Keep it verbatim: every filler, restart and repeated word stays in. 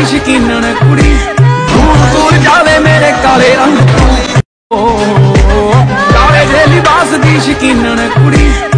ਸ਼ਕੀਨਣ ਕੁੜੀ ਦੂਰ ਦੂਰ ਜਾਵੇ ਮੇਰੇ ਕਾਲੇ ਰੰਗ ਤੋਂ ਕਾਲੇ ਦੇ ਲਿਬਾਸ ਦੀ ਸ਼ਕੀਨਣ ਕੁੜੀ।